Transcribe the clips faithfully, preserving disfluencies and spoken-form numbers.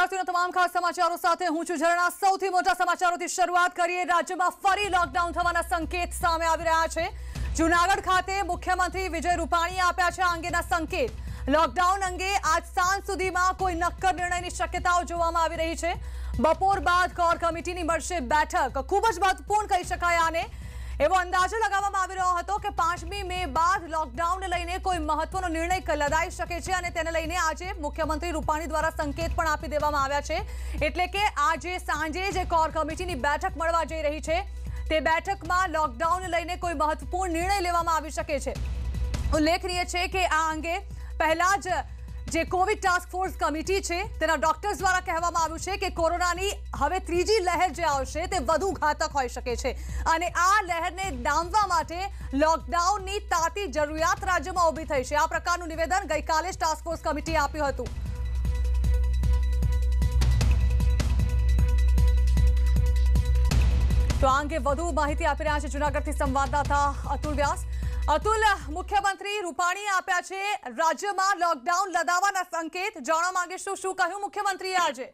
નમસ્કાર તમામ ખાસ સમાચારો સાથે હું છું ઝરણા। સૌથી મોટા સમાચારોથી શરૂઆત કરીએ। રાજ્યમાં ફરી લોકડાઉન થવાના સંકેત સામે આવી રહ્યા છે। જૂનાગઢ ખાતે મુખ્યમંત્રી વિજય રૂપાણીએ આપ્યા છે આ અંગેના સંકેત। લોકડાઉન અંગે આજ સાંજ સુધીમાં કોઈ નક્કર નિર્ણયની શક્યતાઓ જોવામાં આવી રહી છે। બપોર બાદ કોર કમિટીની મળશે બેઠક। ખૂબ જ મહત્વપૂર્ણ કહી શકાય આને। એવો અંદાજો લગાવવામાં આવી રહ્યો હતો કે પાંચમી મે બાદ લોકડાઉનને લઈને કોઈ મહત્વનો નિર્ણય લદાઈ શકે છે અને તેને લઈને આજે મુખ્યમંત્રી રૂપાણી દ્વારા સંકેત પણ આપી દેવામાં આવ્યા છે। એટલે કે આજે સાંજે જે કોર કમિટીની બેઠક મળવા જઈ રહી છે તે બેઠકમાં લોકડાઉનને લઈને કોઈ મહત્વપૂર્ણ નિર્ણય લેવામાં આવી શકે છે। ઉલ્લેખનીય છે કે આ અંગે પહેલા જ જે કોવિડ ટાસ્ક ફોર્સ કમિટી છે તેના ડોક્ટર્સ દ્વારા કહેવામાં આવ્યું છે કે કોરોનાની હવે ત્રીજી લહેર જે આવશે તે વધુ ઘાતક હોઈ શકે છે અને આ લહેરને ડામવા માટે લોકડાઉનની તાતી જરૂરિયાત રાજ્યમાં ઊભી થઈ છે। આ પ્રકારનું નિવેદન ગઈકાલે જ ટાસ્ક ફોર્સ કમિટીએ આપ્યું હતું। તો આ અંગે વધુ માહિતી આપી રહ્યા છે જૂનાગઢથી સંવાદદાતા અતુલ વ્યાસ। અતુલ, મુખ્યમંત્રી રૂપાણીએ આપ્યા છે રાજ્યમાં લોકડાઉન લદાવવાના સંકેત। જાણવા માંગીશું શું કહ્યું મુખ્યમંત્રીએ આજે?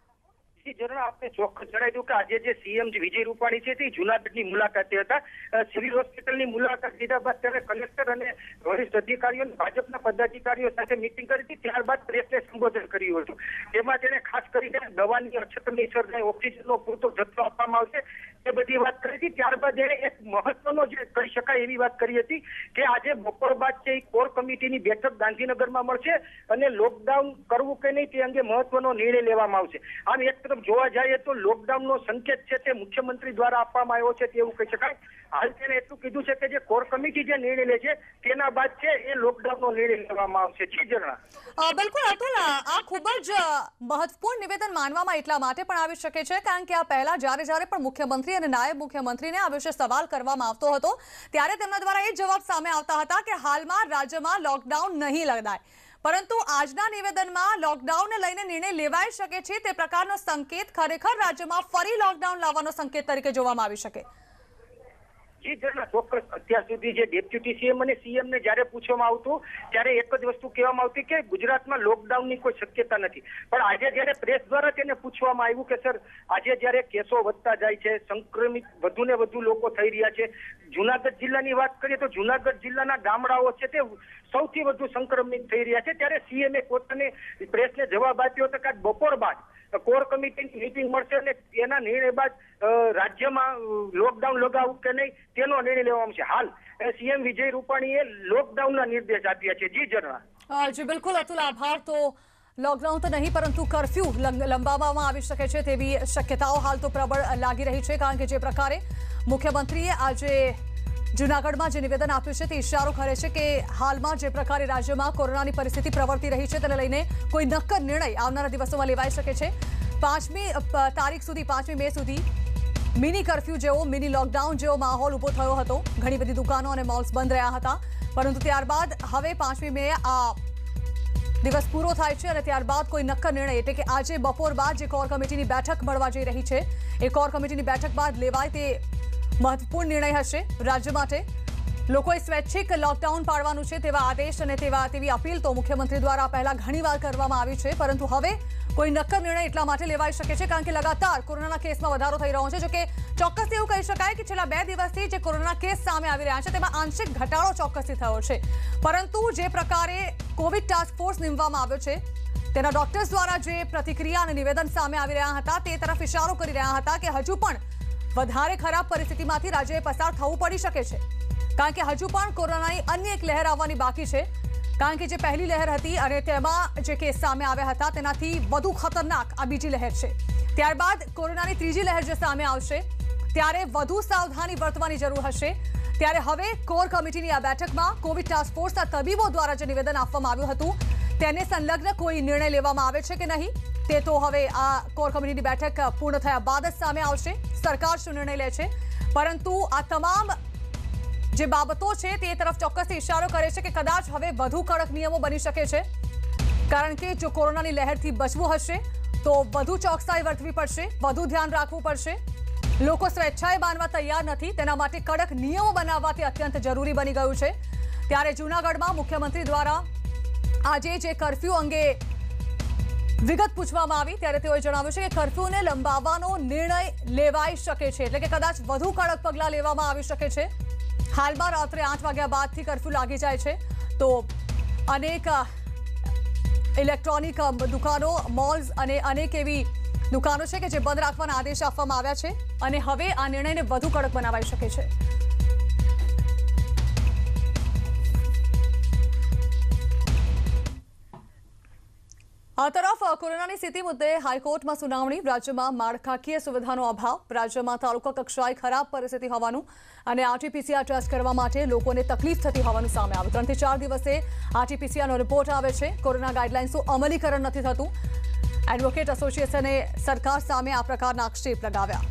આપને ચોક્કસ જણાવી દઉં કે આજે જે સીએમ વિજય રૂપાણી છે તે જૂનાગઢની મુલાકાતે હતા। સિવિલ હોસ્પિટલની મુલાકાત લીધા બાદ ત્યારે કલેક્ટર અને વરિષ્ઠ અધિકારીઓ ભાજપના પદાધિકારીઓ સાથે મિટિંગ કરી હતી। ત્યારબાદ પ્રેસને સંબોધન કર્યું હતું। તેમાં તેણે ખાસ કરીને દવાની અછતની સર્જાય, ઓક્સિજનનો પૂરતો જથ્થો આપવામાં આવશે એ બધી વાત કરી હતી। ત્યારબાદ એણે એક મહત્વનો જે કહી શકાય એવી વાત કરી હતી કે આજે બપોર બાદ છે કોર કમિટીની બેઠક ગાંધીનગરમાં મળશે અને લોકડાઉન કરવું કે નહીં તે અંગે મહત્વનો નિર્ણય લેવામાં આવશે। આમ એક જોવા જઈએ તો લોકડાઉનનો સંકેત છે તે મુખ્યમંત્રી દ્વારા આપવામાં આવ્યો છે તેવું કહી શકાય। હાલ તેને એટલું કીધું છે કે જે કોર કમિટી જે નિર્ણય લે છે તેના બાદ છે એ લોકડાઉનનો નિર્ણય લેવામાં આવશે। જી ઝરણા। બિલકુલ અતુલ, આ ખૂબ જ મહત્વપૂર્ણ નિવેદન માનવામાં એટલા માટે પણ આવી શકે છે કારણ કે આ પહેલા જ્યારે જ્યારે પણ મુખ્યમંત્રી અને નાયબ મુખ્યમંત્રીને આ વિશે સવાલ કરવામાં આવતો હતો ત્યારે તેમના દ્વારા એ જવાબ સામે આવતા હતા કે હાલમાં રાજ્યમાં લોકડાઉન નહીં લદાય, પરંતુ આજના નિવેદનમાં લોકડાઉનને લઈને નિર્ણય લેવાઈ શકે છે તે પ્રકારનો સંકેત ખરેખર રાજ્યમાં ફરી લોકડાઉન લાવવાનો સંકેત તરીકે જોવામાં આવી શકે। જી ઝરણા, ચોક્કસ અત્યાર સુધી જે ડેપ્યુટી સીએમ અને સીએમ ને જયારે પૂછવામાં આવતું ત્યારે એક જ વસ્તુ કહેવામાં આવતી કે ગુજરાતમાં લોકડાઉનની કોઈ શક્યતા નથી, પણ આજે જયારે પ્રેસ દ્વારા તેને પૂછવામાં આવ્યું કે સર આજે જયારે કેસો વધતા જાય છે, સંક્રમિત વધુ ને વધુ લોકો થઈ રહ્યા છે, જૂનાગઢ જિલ્લાની વાત કરીએ તો જૂનાગઢ જિલ્લાના ગામડાઓ છે તે સૌથી વધુ સંક્રમિત થઈ રહ્યા છે, ત્યારે સીએમએ પોતાને પ્રેસને જવાબ આપ્યો હતો કે બપોર બાદ કોર કમિટીની મીટિંગ મળશે અને એના નિર્ણય બાદ રાજ્યમાં લોકડાઉન લગાવવું કે નહીં તેનો નિર્ણય લેવામાં આવશે। હાલ સીએમ વિજય રૂપાણીએ લોકડાઉનના નિર્દેશ આપ્યા છે। જી ઝરણા। જી બિલકુલ અતુલ, આભાર। તો લોકડાઉન તો નહીં પરંતુ કર્ફ્યુ લંબાવવામાં આવી શકે છે તેવી શક્યતાઓ હાલ તો પ્રબળ લાગી રહી છે કારણ કે જે પ્રકારે મુખ્યમંત્રીએ આજે જૂનાગઢમાં જે નિવેદન આપ્યું છે તે ઇશારો કરે છે કે હાલમાં જે પ્રકારે રાજ્યમાં કોરોનાની પરિસ્થિતિ પ્રવર્તી રહી છે તેને લઈને કોઈ નક્કર નિર્ણય આવનારા દિવસોમાં લેવાઈ શકે છે। પાંચમી તારીખ સુધી પાંચમી મે સુધી મિની કર્ફ્યુ જેવો મિની લોકડાઉન જેવો માહોલ ઉભો થયો હતો। ઘણી બધી દુકાનો અને મોલ્સ બંધ રહ્યા હતા, પરંતુ ત્યારબાદ હવે પાંચમી મે આ દિવસ પૂરો થાય છે અને ત્યારબાદ કોઈ નક્કર નિર્ણય એટલે કે આજે બપોર બાદ જે કોર કમિટીની બેઠક મળવા જઈ રહી છે એ કોર કમિટીની બેઠક બાદ લેવાય તે મહત્વપૂર્ણ નિર્ણય હશે રાજ્ય માટે। લોકોએ સ્વૈચ્છિક લોકડાઉન પાડવાનું છે તેવા આદેશ અને તેવા તેવી અપીલ તો મુખ્યમંત્રી દ્વારા પહેલા ઘણીવાર કરવામાં આવી છે, પરંતુ હવે કોઈ નક્કર નિર્ણય એટલા માટે લેવાઈ શકે છે કારણ કે લગાતાર કોરોનાના કેસમાં વધારો થઈ રહ્યો છે। જો કે ચોક્કસ એવું કહી શકાય કે છેલ્લા બે દિવસથી જે કોરોના કેસ સામે આવી રહ્યા છે તેમાં આંશિક ઘટાડો ચોક્કસથી થયો છે, પરંતુ જે પ્રકારે કોવિડ ટાસ્ક ફોર્સ નીમવામાં આવ્યો છે તેના ડોક્ટર્સ દ્વારા જે પ્રતિક્રિયા અને નિવેદન સામે આવી રહ્યા હતા તે તરફ ઇશારો કરી રહ્યા હતા કે હજુ પણ વધારે ખરાબ પરિસ્થિતિમાંથી રાજ્યએ પસાર થવું પડી શકે છે કારણ કે હજુ પણ કોરોનાની અન્ય એક લહેર આવવાની બાકી છે કારણ કે જે પહેલી લહેર હતી અને તેમાં જે કેસ સામે આવ્યા હતા તેનાથી વધુ ખતરનાક આ બીજી લહેર છે। ત્યારબાદ કોરોનાની ત્રીજી લહેર જે સામે આવશે ત્યારે વધુ સાવધાની વર્તવાની જરૂર હશે। ત્યારે હવે કોર કમિટીની આ બેઠકમાં કોવિડ ટાસ્ક ફોર્સના તબીબો દ્વારા જે નિવેદન આપવામાં આવ્યું હતું તેને સંલગ્ન કોઈ નિર્ણય લેવામાં આવે છે કે નહીં તે તો હવે આ કોર કમિટીની બેઠક પૂર્ણ થયા બાદ જ સામે આવશે। સરકાર શું નિર્ણય લે છે, પરંતુ આ તમામ જે બાબતો છે તે તરફ ચોક્કસથી ઇશારો કરે છે કે કદાચ હવે વધુ કડક નિયમો બની શકે છે કારણ કે જો કોરોનાની લહેરથી બચવું હશે તો વધુ ચોકસાઈ વર્તવી પડશે, વધુ ધ્યાન રાખવું પડશે। લોકો સ્વેચ્છાએ માનવા તૈયાર નથી, તેના માટે કડક નિયમો બનાવવા તે અત્યંત જરૂરી બની ગયું છે। ત્યારે જૂનાગઢમાં મુખ્યમંત્રી દ્વારા આજે જે કર્ફ્યુ અંગે વિગત પૂછવામાં આવી ત્યારે તેઓએ જણાવ્યું છે કે કર્ફ્યુને લંબાવવાનો નિર્ણય લેવાઈ શકે છે, એટલે કે કદાચ વધુ કડક પગલાં લેવામાં આવી શકે છે. હાલમાં રાત્રે આઠ વાગ્યા બાદથી કર્ફ્યુ લાગી જાય છે, તો અનેક ઇલેક્ટ્રોનિક દુકાનો, મોલ્સ અને અનેક એવી દુકાનો છે કે જે બંધ રાખવાના આદેશ આપવામાં આવ્યા છે અને હવે આ નિર્ણયને વધુ કડક બનાવાઈ શકે છે. આ તરફ કોરોનાની સ્થિતિ મુદ્દે હાઈકોર્ટમાં સુનાવણી. રાજ્યમાં માળખાકીય સુવિધાનો અભાવ, રાજ્યમાં તાલુકા કક્ષાએ ખરાબ પરિસ્થિતિ હોવાનું અને આરટીપીસીઆર ટેસ્ટ કરવા માટે લોકોને તકલીફ થતી હોવાનું સામે આવ્યું. ત્રણથી ચાર દિવસે આરટીપીસીઆરનો રિપોર્ટ આવે છે. કોરોના ગાઈડલાઇન્સનું અમલીકરણ નથી થતું. એડવોકેટ એસોસિએશને સરકાર સામે આ પ્રકારના આક્ષેપ લગાવ્યા.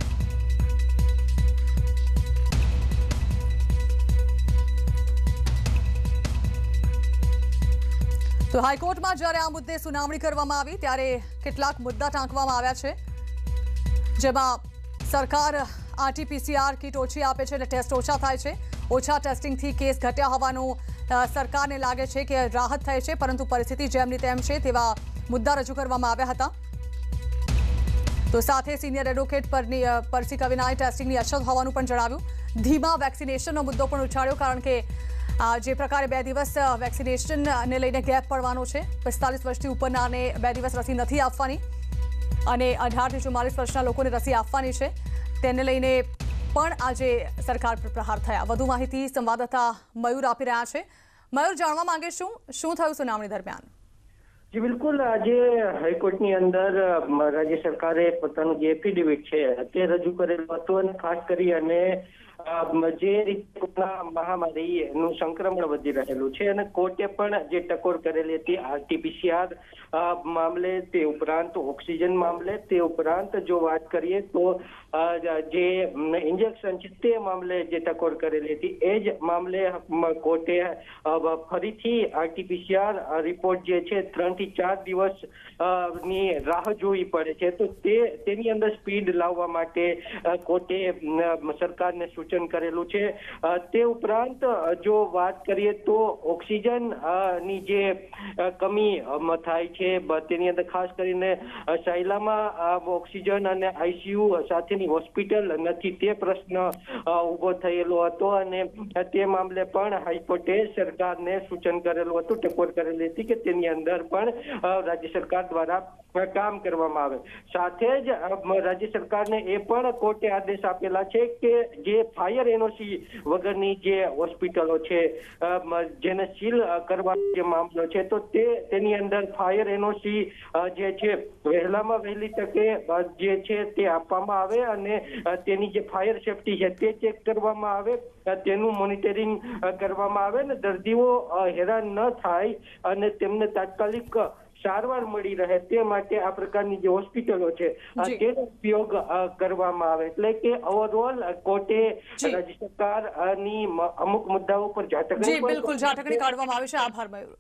તો હાઈકોર્ટમાં જ્યારે આ મુદ્દે સુનાવણી કરવામાં આવી ત્યારે કેટલાક મુદ્દા ટાંકવામાં આવ્યા છે, જેમાં સરકાર આરટીપીસીઆર કીટ ઓછી આપે છે એટલે ટેસ્ટ ઓછા થાય છે. ઓછા ટેસ્ટિંગથી કેસ ઘટ્યા હોવાનું સરકારને લાગે છે કે રાહત થઈ છે, પરંતુ પરિસ્થિતિ જેમની તેમ છે તેવા મુદ્દા રજૂ કરવામાં આવ્યા હતા. તો સાથે સિનિયર એડવોકેટ પરની પરસી કવિનાએ ટેસ્ટિંગની અછત હોવાનું પણ જણાવ્યું. ધીમા વેક્સિનેશનનો મુદ્દો પણ ઉઠાડ્યો, કારણ કે જે પ્રકારે બે દિવસ વેક્સિનેશનને લઈને ગેપ પડવાનો છે. પિસ્તાલીસ વર્ષથી ઉપરનાને બે દિવસ રસી નથી આપવાની અને અઢારથી ચુમ્માલીસ વર્ષના લોકોને રસી આપવાની છે, તેને લઈને પણ આજે સરકાર પર પ્રહાર થયા. વધુ માહિતી સંવાદદાતા મયુર આપી રહ્યા છે. મયુર, જાણવા માંગે શું શું થયું સુનાવણી દરમિયાન? જી બિલકુલ, આજે હાઈકોર્ટની અંદર રાજ્ય સરકારે પોતાનું જે એફિડેવિટ છે તે રજૂ કરેલું હતું અને ખાસ કરી અને જે રીતે કોરોના મહામારીનું સંક્રમણ વધી રહેલું છે અને કોર્ટે પણ જે ટકોર કરેલી હતી આરટીપીસીઆર મામલે, તે ઉપરાંત ઓક્સિજન મામલે, તે ઉપરાંત જો વાત કરીએ તો જે ઇન્જેક્શન છે તે મામલે જે ટકોર કરેલી હતી એ જ મામલે કોર્ટે ફરીથી આરટીપીસીઆર રિપોર્ટ જે છે ત્રણ થી ચાર દિવસ ની રાહ જોવી પડે છે, તો તે તેની અંદર સ્પીડ લાવવા માટે કોર્ટે સરકારને સૂચન કરેલું છે. તે ઉપરાંત જો વાત કરીએ તો ઓક્સિજન ની જે કમી થાય છે તેની અંદર ખાસ કરીને શૈલામાં ઓક્સિજન અને આઈસીયુ સાથેની હોસ્પિટલ નથી, તે પ્રશ્ન ઉભો થયેલો હતો અને તે મામલે પણ હાઈકોર્ટે સરકારને સૂચન કરેલું હતું, ટકોર કરેલી હતી કે તેની અંદર પણ રાજ્ય સરકાર દ્વારા કામ કરવામાં આવે. સાથે જ રાજ્ય સરકારને એ પણ કોર્ટે આદેશ આપેલા છે કે જે ફાયર એનઓસી વગરની જે હોસ્પિટલો છે જેને સીલ કરવાનો જે મામલો છે તો તે તેની અંદર ફાયર એનઓસી જે છે વહેલામાં વહેલી તકે જે છે તે આપવામાં આવે અને તેની જે ફાયર સેફટી છે તે ચેક કરવામાં આવે, તેનું મોનિટરિંગ કરવામાં આવે ને દર્દીઓ હેરાન ન થાય અને તેમને તાત્કાલિક સારવાર મળી રહે તે માટે આ પ્રકારની જે હોસ્પિટલો છે તેનો ઉપયોગ કરવામાં આવે. એટલે કે ઓવરઓલ કોર્ટે રાજ્ય સરકારની અમુક મુદ્દાઓ પર ઝાટકણી બિલકુલ ઝાટકણી કાઢવામાં આવે છે. આભાર મયુર.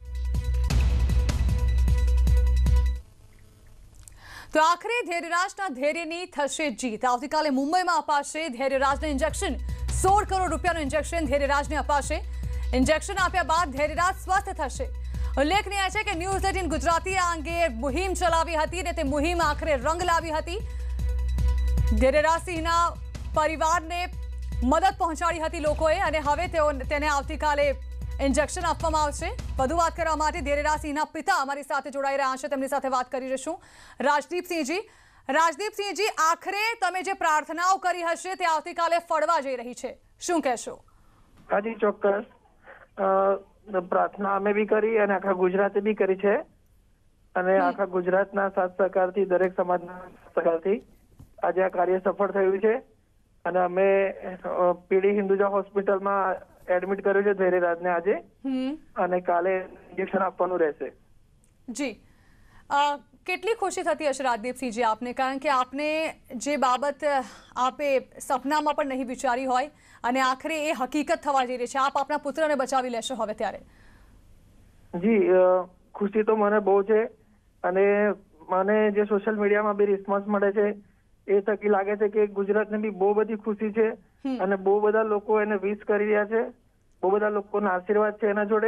તો આખરે ધૈર્યરાજના ધૈર્યની થશે જીત. આવતીકાલે મુંબઈમાં અપાશે ધૈર્યરાજને ઇન્જેક્શન. સોળ કરોડ રૂપિયાનું ઇન્જેક્શન ધૈર્યરાજને અપાશે. ઇન્જેક્શન આપ્યા બાદ ધૈર્યરાજ સ્વસ્થ થશે. ઉલ્લેખનીય છે કે ન્યૂઝ એટીન ગુજરાતી આ અંગે મુહિમ ચલાવી હતી અને તે મુહિમ આખરે રંગ લાવી હતી. ધૈર્યરાજસિંહના પરિવારને મદદ પહોંચાડી હતી લોકોએ અને હવે તેઓ તેને આવતીકાલે ઇન્જેક્શન આપવામાં આવશે. વધુ વાત કરવા માટે ધૈર્યરાજસિંહના પિતા અમારી સાથે જોડાઈ રહ્યા છે, તેમની સાથે વાત કરી રહીશું. રાજદીપસિંહજી, રાજદીપસિંહજી આખરે તમે જે પ્રાર્થનાઓ કરી હશે તે આવતીકાલે ફળવા જઈ રહી છે, શું કહેશો? હાજી ચોક્કસ. પ્રાર્થના અમે બી કરી અને આખા ગુજરાતે બી કરી છે અને આખા ગુજરાતના સાથ સહકારથી, દરેક સમાજના સહકારથી આજે આ કાર્ય સફળ થયું છે અને અમે પીડી હિન્દુજા હોસ્પિટલમાં એડમિટ કર્યું છે ધૈર્યરાજને આજે અને કાલે ઇન્જેક્શન આપવાનું રહેશે. જી, કેટલી ખુશી થતી હશે રાજદીપસિંહજી આપને, કારણ કે આપને જે બાબત આપે સપનામાં પણ નહીં વિચારી હોય અને આખરે એ હકીકત થવા જઈ રહી છે, આપ આપના પુત્રને બચાવી લેશો હવે ત્યારે? જી, ખુશી તો મને બહુ છે અને મને જે સોશિયલ મીડિયામાં બી રિસ્પોન્સ મળે છે એ થકી લાગે છે કે ગુજરાતને બી બહુ બધી ખુશી છે અને બહુ બધા લોકો એને વિશ કરી રહ્યા છે, બહુ બધા લોકોના આશીર્વાદ છે એના જોડે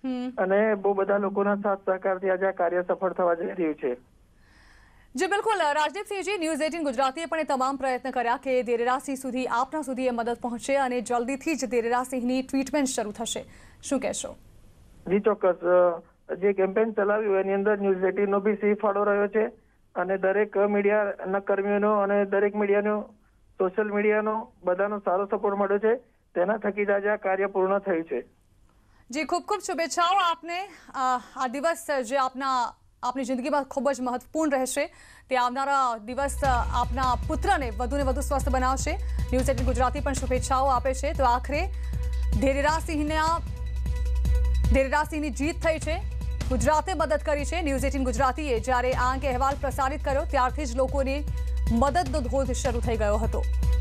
અને બહુ બધા લોકોના સાથ સહકારથી આજે આ કાર્ય સફળ થવા જઈ રહ્યું છે। જી બિલકુલ રાજદીપસિંહજી, ન્યૂઝ એટીન ગુજરાતીએ પણ એ તમામ પ્રયત્ન કર્યા કે દેરેરાસિંહ સુધી આપના સુધી એ મદદ પહોંચે અને જલ્દીથી જ દેરેરાસિંહની ટ્રીટમેન્ટ શરૂ થશે, શું કહેશો? જી ચોક્કસ, જે કેમ્પેન ચલાવ્યું એની અંદર ન્યૂઝ એટીનનો બી સિંહ ફાળો રહ્યો છે અને દરેક મીડિયાના કર્મીઓનો અને દરેક મીડિયાનો સોશિયલ મીડિયાનો બધાનો સારો સપોર્ટ મળ્યો છે। તેના થકી જ આજે આ કાર્ય પૂર્ણ થયું છે। જી ખૂબ ખૂબ શુભેચ્છાઓ આપને। આ દિવસ જે આપના આપની જિંદગીમાં ખૂબ જ મહત્વપૂર્ણ રહેશે, તે આવનારા દિવસ આપના પુત્રને વધુને વધુ સ્વસ્થ બનાવશે। ન્યૂઝ એટીન ગુજરાતી પણ શુભેચ્છાઓ આપે છે। તો આખરે દેરેરાસિંહના દેરેરાસિંહની જીત થઈ છે, ગુજરાતે મદદ કરી છે। ન્યૂઝ એટીન ગુજરાતીએ જ્યારે આ અંગે અહેવાલ પ્રસારિત કર્યો ત્યારથી જ લોકોને મદદનો ધોધ શરૂ થઈ ગયો હતો।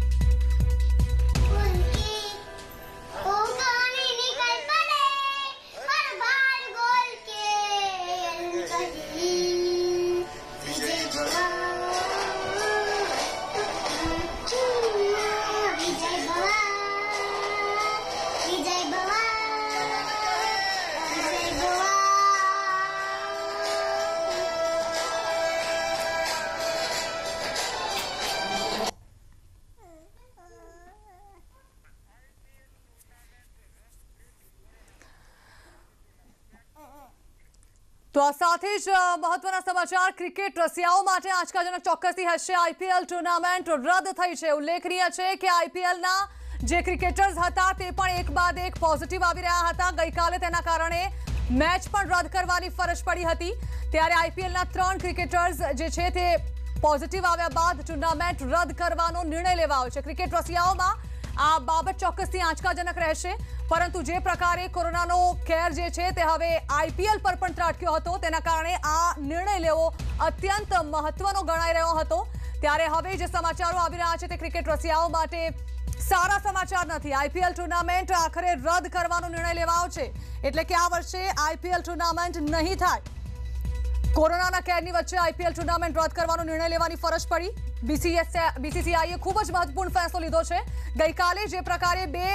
તો આ સાથે જ મહત્વના સમાચાર ક્રિકેટ રસિયાઓ માટે આંચકાજનક ચોક્કસથી હશે। આઈપીએલ ટુર્નામેન્ટ રદ થઈ છે। ઉલ્લેખનીય છે કે આઈપીએલના જે ક્રિકેટર્સ હતા તે પણ એક બાદ એક પોઝિટિવ આવી રહ્યા હતા। ગઈકાલે તેના કારણે મેચ પણ રદ કરવાની ફરજ પડી હતી। ત્યારે આઈપીએલના ત્રણ ક્રિકેટર્સ જે છે તે પોઝિટિવ આવ્યા બાદ ટુર્નામેન્ટ રદ કરવાનો નિર્ણય લેવાયો છે। ક્રિકેટ રસિયાઓમાં આ બાબત ચોક્કસથી આંચકાજનક રહેશે, પરંતુ જે પ્રકારે કોરોનાનો કેર જે છે તે હવે આઈપીએલ પર પણ ત્રાટક્યો હતો તેના કારણે આ નિર્ણય લેવો અત્યંત મહત્વનો ગણાઈ રહ્યો હતો। ત્યારે હવે જે સમાચારો આવી રહ્યા છે તે ક્રિકેટ રસિયાઓ માટે સારા સમાચાર નથી। આઈપીએલ ટુર્નામેન્ટ આખરે રદ કરવાનો નિર્ણય લેવાયો છે, એટલે કે આ વર્ષે આઈપીએલ ટુર્નામેન્ટ નહીં થાય। કોરોનાના કેરની વચ્ચે આઈપીએલ ટુર્નામેન્ટ રદ કરવાનો નિર્ણય લેવાની ફરજ પડી। બીસીસીઆઈએ ખૂબ જ મહત્વપૂર્ણ ફેસલો લીધો છે। ગઈકાલે જે પ્રકારે બે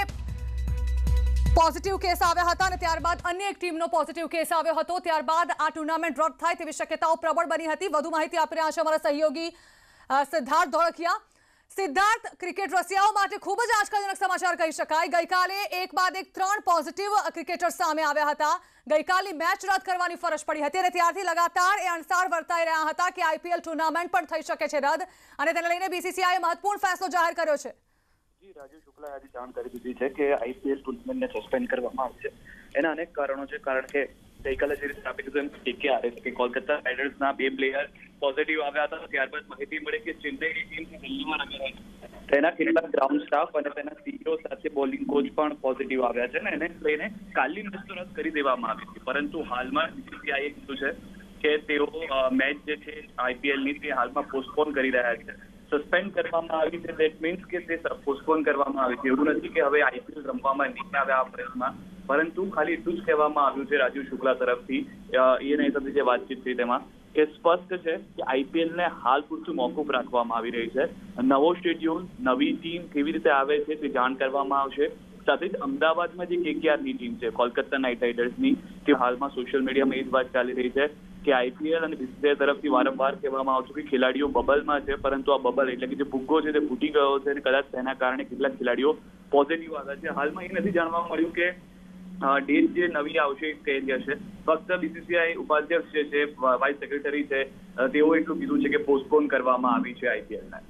પોઝિટિવ કેસ આવ્યા હતા અને ત્યારબાદ અન્ય એક ટીમનો પોઝિટિવ કેસ આવ્યો હતો, ત્યારબાદ આ ટુર્નામેન્ટ રદ થાય તેવી શક્યતાઓ પ્રબળ બની હતી। વધુ માહિતી આપી રહ્યા છે અમારા સહયોગી સિદ્ધાર્થ ધોળકિયા। સિદ્ધાર્થ, ક્રિકેટ રસિયાઓ માટે ખૂબ જ આંચકાજનક સમાચાર કહી શકાય। ગઈકાલે એક બાદ એક ત્રણ પોઝિટિવ ક્રિકેટર્સ સામે આવ્યા હતા। ગઈકાલની મેચ રદ કરવાની ફરજ પડી હતી અને ત્યારથી લગાતાર એ અણસાર વર્તાઈ રહ્યા હતા કે આઈપીએલ ટુર્નામેન્ટ પણ થઈ શકે છે રદ, અને તેને લઈને બીસીસીઆઈએ મહત્વપૂર્ણ ફેસલો જાહેર કર્યો છે। જી, રાજુ શુક્લાએ આજે જાણ કરી દીધી છે કે આઈપીએલ ટુર્નામેન્ટને સસ્પેન્ડ કરવામાં આવશે। એના અનેક કારણો છે, કારણ કે ગઈકાલે જે રીતે આપી દીધું એમ કેકેઆર એટલે કે કોલકાતા રાઇડર્સના બે પ્લેયર પોઝિટિવ આવ્યા હતા। ત્યારબાદ માહિતી મળી કે ચેન્નઈની ટીમ દિલ્હીમાં રમી રહી છે, તેના કેટલાક ગ્રાઉન્ડ સ્ટાફ અને તેના સીઈઓ સાથે બોલિંગ કોચ પણ પોઝિટિવ આવ્યા છે ને એને લઈને કાલની મેચ તો રદ કરી દેવામાં આવી હતી। પરંતુ હાલમાં બીસીસીઆઈએ કીધું છે કે તેઓ મેચ જે છે આઈપીએલની તે હાલમાં પોસ્ટપોન કરી રહ્યા છે। સસ્પેન્ડ કરવામાં આવી છે, દેટ મીન્સ કે તે પોસ્ટપોન કરવામાં આવી છે। એવું નથી કે હવે આઈપીએલ રમવામાં નહીં આવે આ પ્રયત્નમાં, પરંતુ ખાલી એટલું જ કહેવામાં આવ્યું છે રાજીવ શુક્લા તરફથી એની સાથે જે વાતચીત થઈ તેમાં કે સ્પષ્ટ છે કે આઈપીએલને હાલ પૂરતું મોકૂફ રાખવામાં આવી રહી છે। નવો શેડ્યુલ, નવી ટીમ કેવી રીતે આવે છે તે જાણ કરવામાં આવશે। સાથે જ અમદાવાદમાં જે કેકેઆરની ટીમ છે કોલકાતા નાઇટ રાઇડર્સની, તે હાલમાં સોશિયલ મીડિયામાં એ જ વાત ચાલી રહી છે કે આઈપીએલ અને બીસીસીઆઈ તરફથી વારંવાર કહેવામાં આવતું કે ખેલાડીઓ બબલમાં છે, પરંતુ આ બબલ એટલે કે જે ભૂગ્ગો છે તે ફૂટી ગયો છે અને કદાચ તેના કારણે કેટલાક ખેલાડીઓ પોઝિટિવ આવ્યા છે। હાલમાં એ નથી જાણવા મળ્યું કે ડેટ જે નવી આવશે કઈ હશે। ફક્ત બીસીસીઆઈ ઉપાધ્યક્ષ જે છે, વાઇસ સેક્રેટરી છે, તેઓ એટલું કીધું છે કે પોસ્ટપોન કરવામાં આવી છે આઈપીએલને।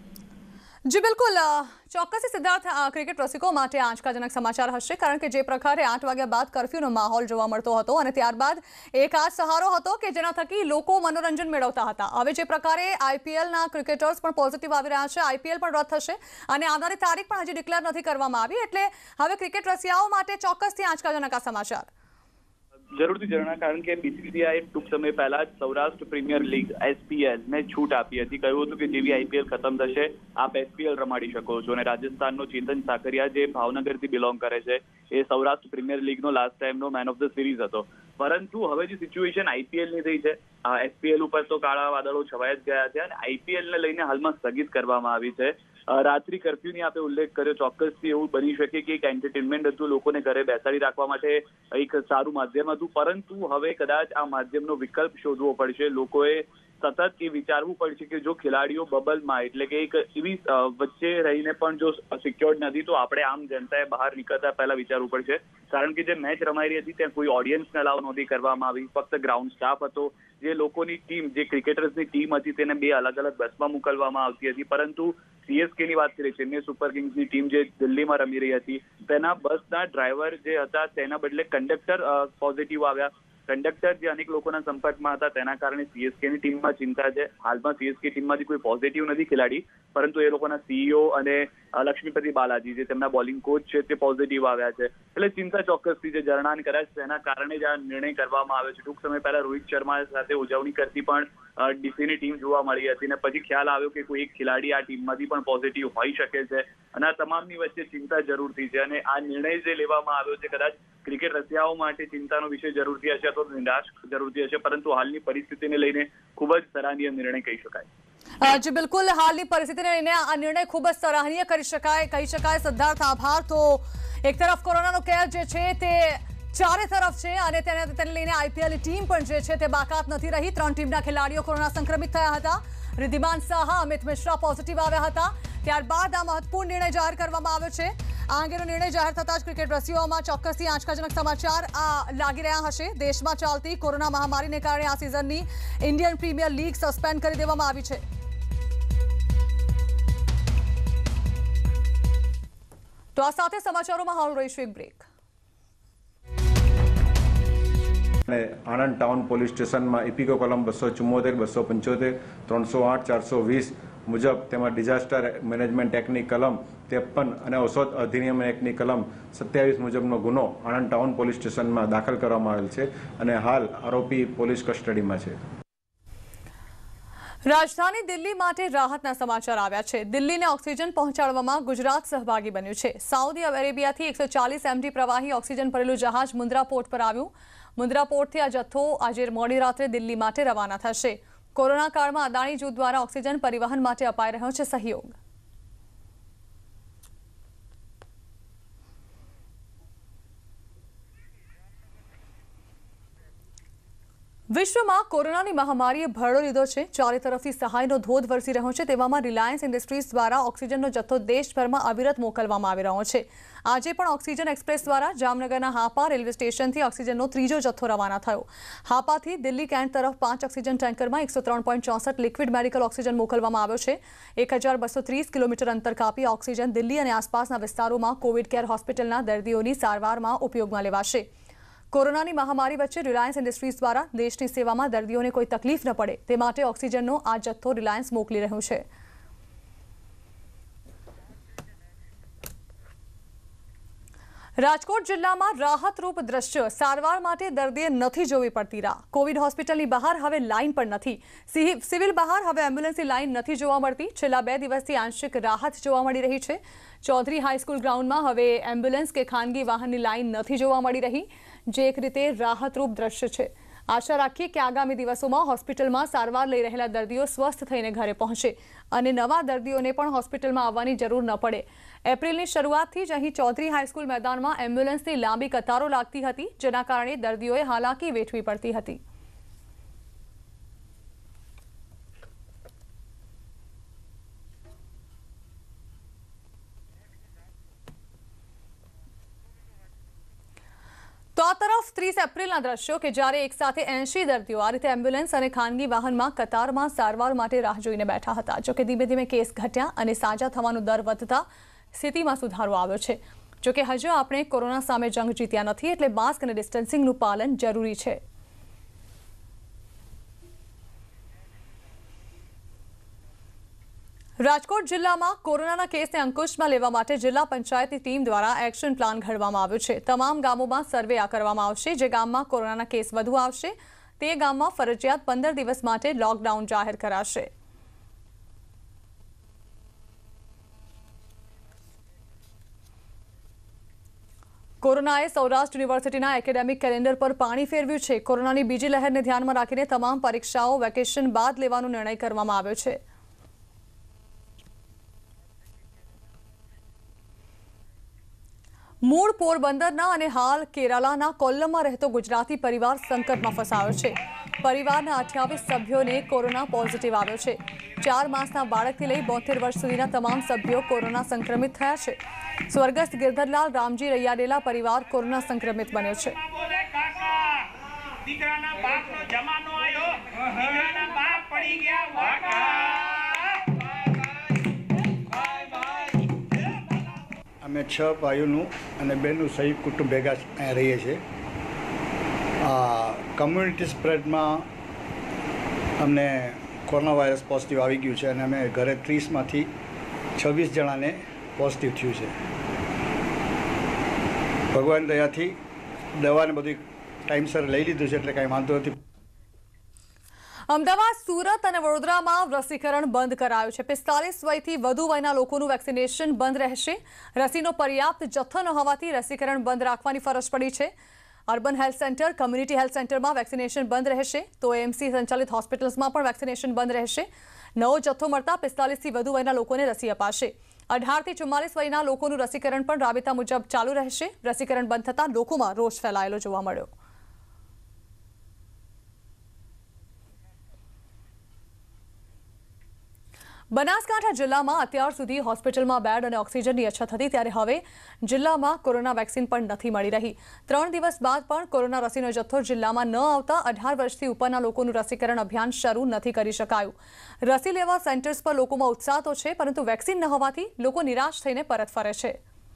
જી બિલકુલ, ચોક્કસ સિદ્ધાર્થ, ક્રિકેટ રસિકો માટે આંચકાજનક સમાચાર હશે, કારણ કે જે પ્રકારે આઠ વાગ્યા બાદ કર્ફ્યુનો માહોલ જોવા મળતો હતો અને ત્યારબાદ એક આ સહારો હતો કે જેના થકી લોકો મનોરંજન મેળવતા હતા। હવે જે પ્રકારે આઈપીએલના ક્રિકેટર્સ પણ પોઝિટિવ આવી રહ્યા છે, આઈપીએલ પણ રદ થશે અને આવનારી તારીખ પણ હજી ડિક્લેર નથી કરવામાં આવી, એટલે હવે ક્રિકેટ રસિયાઓ માટે ચોક્કસથી આંચકાજનક આ સમાચાર। જરૂરથી જણાવ, કારણ કે બીસીસીઆઈએ ટૂંક સમય પહેલા જ સૌરાષ્ટ્ર પ્રીમિયર લીગ એસપીએલ ને છૂટ આપી હતી। કહ્યું હતું કે જેવી આઈપીએલ ખતમ થશે આપ એસપીએલ રમાડી શકો છો, અને રાજસ્થાનનો ચેતન સાકરિયા જે ભાવનગરથી બિલોંગ કરે છે એ સૌરાષ્ટ્ર પ્રીમિયર લીગનો લાસ્ટ ટાઈમનો મેન ઓફ ધ સિરીઝ હતો। પરંતુ હવે જે સિચ્યુએશન આઈપીએલ ની થઈ છે, એસપીએલ ઉપર તો કાળા વાદળો છવાઈ જ ગયા છે અને આઈપીએલ ને લઈને હાલમાં સ્થગિત કરવામાં આવી છે. રાત્રિ કર્ફ્યુની આપણે ઉલ્લેખ કર્યો, ચોક્કસથી એવું બની શકે કે એક એન્ટરટેનમેન્ટ હતું, લોકોને ઘરે બેસાડી રાખવા માટે એક સારું માધ્યમ હતું, પરંતુ હવે કદાચ આ માધ્યમનો વિકલ્પ શોધવો પડશે. લોકોએ સતત એ વિચારવું પડશે કે જો ખેલાડીઓ બબલમાં એટલે કે એક એવી વચ્ચે રહીને પણ જો સિક્યોર્ડ નથી તો આપણે આમ જનતાએ બહાર નીકળતા પહેલા વિચારવું પડશે. કારણ કે જે મેચ રમાઈ રહી હતી ત્યાં કોઈ ઓડિયન્સને અલાઉ નહોતી કરવામાં આવી, ફક્ત ગ્રાઉન્ડ સ્ટાફ હતો. જે લોકોની ટીમ, જે ક્રિકેટર્સની ટીમ હતી તેને બે અલગ અલગ બસમાં મોકલવામાં આવતી હતી, પરંતુ સીએસકે ની વાત કરીએ, ચેન્નઈ સુપર કિંગ્સની ટીમ જે દિલ્હીમાં રમી રહી હતી તેના બસના ડ્રાઈવર જે હતા તેના બદલે કંડક્ટર પોઝિટિવ આવ્યા. કંડક્ટર જે અનેક લોકોના સંપર્કમાં હતા તેના કારણે સીએસકે ની ટીમમાં ચિંતા છે. હાલમાં સીએસકે ટીમમાંથી કોઈ પોઝિટિવ નથી ખેલાડી, પરંતુ એ લોકોના સીઈઓ અને લક્ષ્મીપતિ બાલાજી જે તેમના બોલિંગ કોચ છે તે પોઝિટિવ આવ્યા છે. એટલે ચિંતા ચોક્કસથી છે. જરણાન કદાચ તેના કારણે જ આ નિર્ણય કરવામાં આવ્યો છે. ટૂંક સમય પહેલા રોહિત શર્મા સાથે ઉજવણી કરતી પણ ડીસીની ટીમ જોવા મળી હતી અને પછી ખ્યાલ આવ્યો કે કોઈ એક ખેલાડી આ ટીમમાંથી પણ પોઝિટિવ હોઈ શકે છે અને આ તમામની વચ્ચે ચિંતા જરૂરથી છે. અને આ નિર્ણય જે લેવામાં આવ્યો છે કદાચ ક્રિકેટ રસિયાઓ માટે ચિંતાનો વિષય જરૂરથી હશે અથવા નિરાશ જરૂરથી હશે, પરંતુ હાલની પરિસ્થિતિને લઈને ખૂબ જ સરાહનીય નિર્ણય કહી શકાય. જી બિલકુલ, હાલની પરિસ્થિતિને લઈને આ નિર્ણય ખૂબ જ સરાહનીય કરી શકાય કહી શકાય. સિદ્ધાર્થ, આભાર. તો એક તરફ કોરોનાનો કેર જે છે તે ચારે તરફ છે અને તેને તેને લઈને આઈપીએલની ટીમ પણ જે છે તે બાકાત નથી રહી. ત્રણ ટીમના ખેલાડીઓ કોરોના સંક્રમિત થયા હતા. રિદ્ધિમાન સાહા, અમિત મિશ્રા પોઝિટિવ આવ્યા હતા. ત્યારબાદ આ મહત્વપૂર્ણ નિર્ણય જાહેર કરવામાં આવ્યો છે. આ અંગેનો નિર્ણય જાહેર થતાં જ ક્રિકેટ રસિયાઓમાં ચોક્કસથી આંચકાજનક સમાચાર આ લાગી રહ્યા હશે. દેશમાં ચાલતી કોરોના મહામારીને કારણે આ સિઝનની ઇન્ડિયન પ્રીમિયર લીગ સસ્પેન્ડ કરી દેવામાં આવી છે. તો આ સાથે સમાચારોમાં હાલ રહીશું એક બ્રેક. આણંદ ટાઉન પોલીસ સ્ટેશનમાં ઇપિકો કલમ બસો ચુમ્મોતેર બસો પંચોતેર ત્રણસો આઠ ચારસો વીસ મુજબ તેમાં ડિઝાસ્ટર મેનેજમેન્ટ એક્ટની કલમ ત્રેપન અને ઔષધ અધિનિયમ એક્ટની કલમ સત્યાવીસ મુજબનો ગુનો આણંદ ટાઉન પોલીસ સ્ટેશનમાં દાખલ કરવામાં આવેલ છે અને હાલ આરોપી પોલીસ કસ્ટડીમાં છે. રાજધાની દિલ્હી માટે રાહતના સમાચાર આવ્યા છે. દિલ્હીને ઓક્સિજન પહોંચાડવામાં ગુજરાત સહભાગી બન્યું છે. સાઉદી અરેબિયાથી એકસો ચાલીસ એમટી પ્રવાહી ઓક્સિજન ભરેલું જહાજ મુન્દ્રા પોર્ટ પર આવ્યું. મુન્દ્રા પોર્ટથી આ જથ્થો આજે મોડી રાત્રે દિલ્હી માટે રવાના થશે. કોરોના કાળમાં અદાણી જૂથ દ્વારા ઓક્સિજન પરિવહન માટે અપાઈ રહ્યો છે સહયોગ. વિશ્વમાં કોરોનાની મહામારીએ ભરડો લીધો છે. ચારે તરફથી સહાયનો ધોધ વરસી રહ્યો છે. તેવામાં રિલાયન્સ ઇન્ડસ્ટ્રીઝ દ્વારા ઓક્સિજનનો જથ્થો દેશભરમાં અવિરત મોકલવામાં આવી રહ્યો છે. આજે પણ ઓક્સિજન એક્સપ્રેસ દ્વારા જામનગરના હાપા રેલવે સ્ટેશનથી ઓક્સિજનનો ત્રીજો જથ્થો રવાના થયો. હાપાથી દિલ્હી કેન્ટ તરફ પાંચ ઓક્સિજન ટેન્કરમાં એકસો ત્રણ પોઈન્ટ ચોસઠ લિક્વિડ મેડિકલ ઓક્સિજન મોકલવામાં આવ્યો છે. એક હજાર બસો ત્રીસ કિલોમીટર અંતર કાપી ઓક્સિજન દિલ્હી અને આસપાસના વિસ્તારોમાં કોવિડ કેર હોસ્પિટલના દર્દીઓની સારવારમાં ઉપયોગમાં લેવાશે. કોરોનાની મહામારી વચ્ચે રિલાયન્સ ઇન્ડસ્ટ્રીઝ દ્વારા દેશની સેવામાં દર્દીઓને કોઈ તકલીફ ન પડે તે માટે ઓક્સિજનનો આ જથ્થો રિલાયન્સ મોકલી રહ્યું છે. રાજકોટ જિલ્લામાં રાહતરૂપ દ્રશ્ય. સારવાર માટે દર્દીએ નથી જોવી પડતી રાહ. કોવિડ હોસ્પિટલની બહાર હવે લાઇન પણ નથી. સિવિલ બહાર હવે એમ્બ્યુલન્સની લાઇન નથી જોવા મળતી. છેલ્લા બે દિવસથી આંશિક રાહત જોવા મળી રહી છે. ચૌધરી હાઈસ્કૂલ ગ્રાઉન્ડમાં હવે એમ્બ્યુલન્સ કે ખાનગી વાહનની લાઇન નથી જોવા મળી રહી, જે એક રીતે રાહતરૂપ દ્રશ્ય છે. આશા રાખીએ કે આગામી દિવસોમાં હોસ્પિટલમાં સારવાર લઈ રહેલા દર્દીઓ સ્વસ્થ થઈને ઘરે પહોંચે અને નવા દર્દીઓને પણ હોસ્પિટલમાં આવવાની જરૂર ન પડે. એપ્રિલની શરૂઆતથી જ અહીં ચૌધરી હાઈસ્કૂલ મેદાનમાં એમ્બ્યુલન્સની લાંબી કતારો લાગતી હતી, જેના કારણે દર્દીઓએ હાલાકી વેઠવી પડતી હતી. તો આ તરફ ત્રીસ એપ્રિલના દ્રશ્યો કે જ્યારે એક સાથે એંશી દર્દીઓ આ રીતે એમ્બ્યુલન્સ અને ખાનગી વાહનમાં કતારમાં સારવાર માટે રાહ જોઈને બેઠા હતા. જોકે ધીમે ધીમે કેસ ઘટ્યા અને સાજા થવાનો દર વધતા સ્થિતિમાં સુધારો આવ્યો છે. જોકે હજુ આપણે કોરોના સામે જંગ જીત્યા નથી, એટલે માસ્ક અને ડિસ્ટન્સિંગનું પાલન જરૂરી છે. રાજકોટ જિલ્લામાં કોરોનાના કેસને અંકુશમાં લેવા માટે જિલ્લા પંચાયતની ટીમ દ્વારા એક્શન પ્લાન ઘડવામાં આવ્યો છે. તમામ ગામોમાં સર્વે કરવામાં આવશે. જે ગામમાં કોરોનાના કેસ વધુ આવશે તે ગામમાં ફરજિયાત પંદર દિવસ માટે લોકડાઉન જાહેર કરાશે. કોરોનાએ સૌરાષ્ટ્ર યુનિવર્સિટીના એકેડેમિક કેલેન્ડર પર પાણી ફેરવ્યું છે। કોરોનાની બીજી લહેરને ધ્યાનમાં રાખીને તમામ પરીક્ષાઓ વેકેશન બાદ લેવાનો નિર્ણય કરવામાં આવ્યો છે। મૂળ પોરબંદરના અને હાલ કેરાલાના કોલ્લમમાં રહેતો ગુજરાતી પરિવાર સંકટમાં ફસાયો છે। પરિવારના અઠ્યાવીસ સભ્યોને કોરોના પોઝિટિવ આવ્યો છે। ચાર માસના બાળકથી લઈ બોતેર વર્ષ સુધીના તમામ સભ્યો કોરોના સંક્રમિત થયા છે। સ્વર્ગસ્થ ગિરધરલાલ રામજી રૈયાડેલા પરિવાર કોરોના સંક્રમિત બન્યો છે। અમે છ ભાઈઓનું અને બહેનનું સંયુક્ત કુટુંબ ભેગા અહીંયા રહીએ છીએ। કમ્યુનિટી સ્પ્રેડમાં અમને કોરોના વાયરસ પોઝિટિવ આવી ગયું છે અને અમે ઘરે ત્રીસમાંથી છવ્વીસ જણાને પોઝિટિવ થયું છે। ભગવાન દયાથી દવાને બધું ટાઈમસર લઈ લીધું છે એટલે કાંઈ વાંધો નથી। અમદાવાદ, સુરત અને વડોદરામાં રસીકરણ બંધ કરાયું છે। પિસ્તાલીસ વયથી વધુ વયના લોકોનું વેક્સિનેશન બંધ રહેશે। રસીનો પર્યાપ્ત જથ્થો ન હોવાથી રસીકરણ બંધ રાખવાની ફરજ પડી છે। Urban health centre, community health સેન્ટરમાં વેક્સિનેશન બંધ રહેશે તો એએમસી સંચાલિત હોસ્પિટલ્સમાં પણ વેક્સિનેશન બંધ રહેશે। નવો જથ્થો મળતા પિસ્તાલીસથી વધુ વયના લોકોને રસી અપાશે। અઢારથી ચુમ્માલીસ વયના લોકોનું રસીકરણ પણ રાબેતા મુજબ ચાલુ રહેશે। રસીકરણ બંધ થતાં લોકોમાં રોષ ફેલાયેલો જોવા મળ્યો। બનાસકાંઠા જિલ્લામાં અત્યાર સુધી હોસ્પિટલમાં બેડ અને ઓક્સિજનની અછત હતી, ત્યારે હવે જિલ્લામાં કોરોના વેક્સિન પણ નથી મળી રહી। ત્રણ દિવસ બાદ પણ કોરોના રસીનો જથ્થો જિલ્લામાં ન આવતા અઢાર વર્ષથી ઉપરના લોકોનું રસીકરણ અભિયાન શરૂ નથી કરી શકાયું। રસી લેવા સેન્ટર્સ પર લોકોમાં ઉત્સાહ તો છે, પરંતુ વેક્સિન ન હોવાથી લોકો નિરાશ થઈને પરત ફરે છે।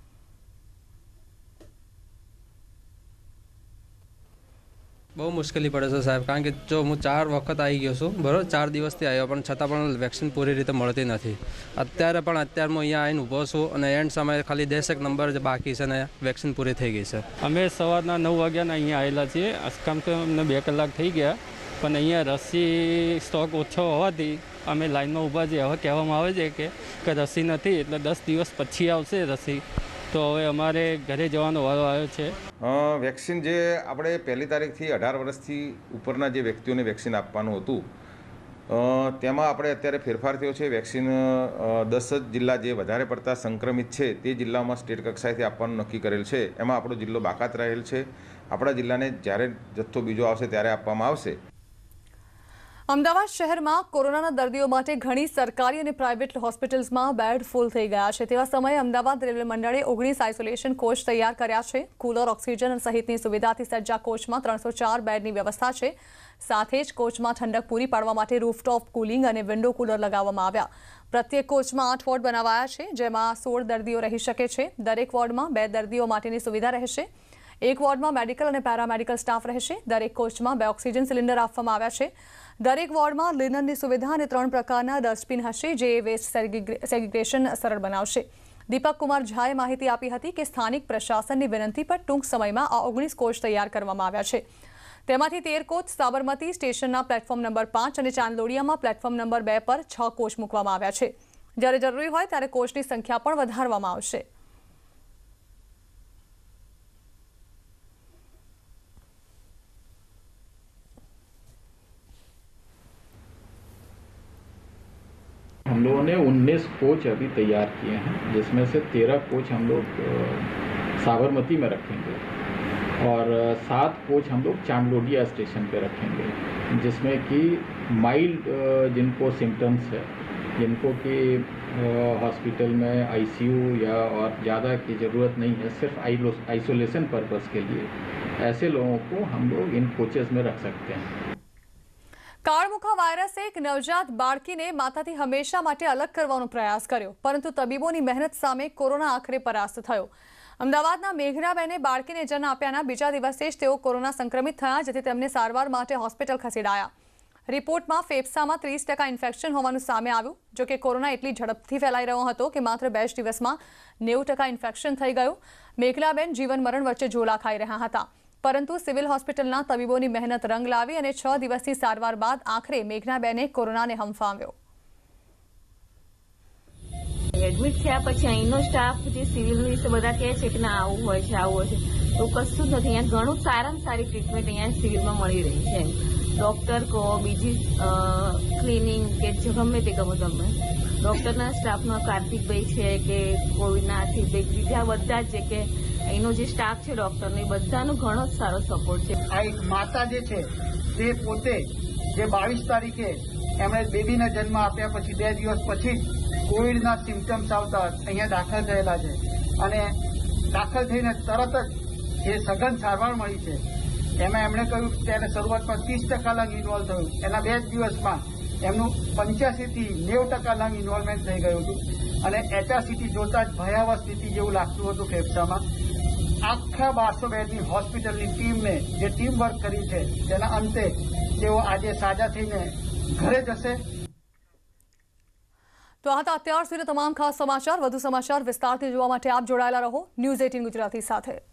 બહુ મુશ્કેલી પડે છે સાહેબ, કારણ કે જો હું ચાર વખત આવી ગયો છું, બરાબર, ચાર દિવસથી આવ્યો પણ છતાં પણ વેક્સિન પૂરી રીતે મળતી નથી। અત્યારે પણ અત્યારે હું અહીંયા આવીને ઊભો છું અને એન્ડ સમયે ખાલી દસેક નંબર જ બાકી છે ને વેક્સિન પૂરી થઈ ગઈ છે। અમે સવારના નવ વાગ્યાના અહીંયા આવેલા છીએ, કામ તો અમને બે કલાક થઈ ગયા, પણ અહીંયા રસી સ્ટોક ઓછો હોવાથી અમે લાઇનમાં ઊભા છીએ। હવે કહેવામાં આવે છે કે કે રસી નથી એટલે દસ દિવસ પછી આવશે રસી, તો હવે અમારે ઘરે જવાનો વારો આવ્યો છે। વેક્સિન જે આપણે પહેલી તારીખથી અઢાર વર્ષથી ઉપરના જે વ્યક્તિઓને વેક્સિન આપવાનું હતું તેમાં આપણે અત્યારે ફેરફાર થયો છે। વેક્સિન દસ જ જિલ્લા જે વધારે પડતા સંક્રમિત છે તે જિલ્લામાં સ્ટેટ કક્ષાએથી આપવાનું નક્કી કરેલ છે, એમાં આપણો જિલ્લો બાકાત રહેલ છે। આપણા જિલ્લાને જ્યારે જથ્થો બીજો આવશે ત્યારે આપવામાં આવશે। અમદાવાદ શહેરમાં કોરોનાના દર્દીઓ માટે ઘણી સરકારી અને પ્રાઇવેટ હોસ્પિટલ્સમાં બેડ ફૂલ થઈ ગયા છે। તેવા સમયે અમદાવાદ રેલવે મંડળે ઓગણીસ આઇસોલેશન કોચ તૈયાર કર્યા છે। કુલર, ઓક્સિજન સહિતની સુવિધાથી સજ્જ આ કોચમાં ત્રણસો ચાર બેડની વ્યવસ્થા છે। સાથે જ કોચમાં ઠંડક પૂરી પાડવા માટે રૂફટોપ કુલિંગ અને વિન્ડો કુલર લગાવવામાં આવ્યા। પ્રત્યેક કોચમાં આઠ વોર્ડ બનાવાયા છે, જેમાં સોળ દર્દીઓ રહી શકે છે। દરેક વોર્ડમાં બે દર્દીઓ માટેની સુવિધા રહેશે। એક વોર્ડમાં મેડિકલ અને પેરામેડિકલ સ્ટાફ રહેશે। દરેક કોચમાં બે ઓક્સિજન સિલિન્ડર આપવામાં આવ્યા છે। દરેક વોર્ડમાં લિનનની સુવિધા અને ત્રણ પ્રકારના ડસ્ટબિન હશે, જે વેસ્ટ સેગ્રિગેશન સરળ બનાવશે। દીપક કુમાર ઝાએ માહિતી આપી હતી કે સ્થાનિક પ્રશાસનની વિનંતી પર ટૂંક સમયમાં આ ઓગણીસ કોચ તૈયાર કરવામાં આવ્યા છે। તેમાંથી તેર કોચ સાબરમતી સ્ટેશનના પ્લેટફોર્મ નંબર પાંચ અને ચાંદલોડિયામાં પ્લેટફોર્મ નંબર બે પર છ કોચ મૂકવામાં આવ્યા છે। જ્યારે જરૂરી હોય ત્યારે કોચની સંખ્યા પણ વધારવામાં આવશે। हम लोगों ने उन्नीस कोच अभी तैयार किए हैं, जिसमें से तेरह कोच हम लोग साबरमती में रखेंगे और सात कोच हम लोग चांदलोडिया स्टेशन पे रखेंगे, जिसमें कि माइल्ड जिनको सिम्टम्स है, जिनको कि हॉस्पिटल में आईसीयू या और ज़्यादा की ज़रूरत नहीं है, सिर्फ आइसोलेशन पर्पस के लिए, ऐसे लोगों को हम लोग इन कोचेस में रख सकते हैं। કાળમુખા વાયરસે એક નવજાત બાળકીને માતાથી હંમેશા માટે અલગ કરવાનો પ્રયાસ કર્યો, પરંતુ તબીબોની મહેનત સામે કોરોના આખરે પરાસ્ત થયો। અમદાવાદના મેઘરાબેને બાળકીને જન્મ આપ્યાના બીજા દિવસે જ તેઓ કોરોના સંક્રમિત થયા, જેથી તેમને સારવાર માટે હોસ્પિટલ ખસેડાયા। રિપોર્ટમાં ફેફસામાં ત્રીસ ટકા ઇન્ફેક્શન હોવાનું સામે આવ્યું। જોકે કોરોના એટલી ઝડપથી ફેલાઈ રહ્યો હતો કે માત્ર બે જ દિવસમાં નેવું ટકા ઇન્ફેક્શન થઈ ગયું। મેઘલાબેન જીવન મરણ વચ્ચે ઝોલા ખાઈ રહ્યા હતા, પરંતુ સિવિલ હોસ્પિટલના તબીબોની મહેનત રંગ લાવી અને છ દિવસની સારવાર બાદ આખરે મેઘનાબેને કોરોનાને હંફાવ્યો। એડમિટ થયા પછી અહીંનો સ્ટાફ જે સિવિલ વિશે બધા કહે છે કે ના આવું હોય છે આવું હોય છે, તો કશું જ નથી. અહીંયા ઘણું સારામાં સારી ટ્રીટમેન્ટ અહીંયા સિવિલમાં મળી રહી છે. ડૉક્ટર કહો, બીજી ક્લિનિંગ કે ગમે તે ગમે ગમે ડૉક્ટરના સ્ટાફનો કાર્તિકભાઈ છે કે કોવિડના આસિફભાઈ, બીજા બધા જ છે કે અહીંનો જે સ્ટાફ છે ડૉક્ટરનો એ બધાનો ઘણો જ સારો સપોર્ટ છે. આ એક માતા જે છે તે પોતે જે બાવીસ તારીખે એમણે બેબીને જન્મ આપ્યા પછી બે દિવસ પછી કોવિડના સિમ્ટમ્સ આવતા અહીંયા દાખલ થયેલા છે અને દાખલ થઈને તરત જ એ સઘન સારવાર મળી છે. એમાં એમણે કહ્યું ત્યારે શરૂઆતમાં ત્રીસ ટકા લંગ ઇન્વોલ્વ થયું, એના બે જ દિવસમાં એમનું પંચ્યાસીથી નેવું ટકા લંગ ઇન્વોલ્વમેન્ટ થઈ ગયું હતું અને એચઆરસીટી જોતા જ ભયાવહ સ્થિતિ જેવું લાગતું હતું ફેફસામાં. આખા બારસો બેડની હોસ્પિટલની ટીમને જે ટીમ વર્ક કરી છે તેના અંતે તેઓ આજે સાજા થઈને ઘરે જશે. તો આ હતા અત્યાર સુધી તમામ ખાસ સમાચાર. વધુ સમાચાર વિસ્તારથી જોવા માટે આપ જોડાયેલા રહો ન્યૂઝ અઠ્ઠાવીસ ગુજરાતી સાથે.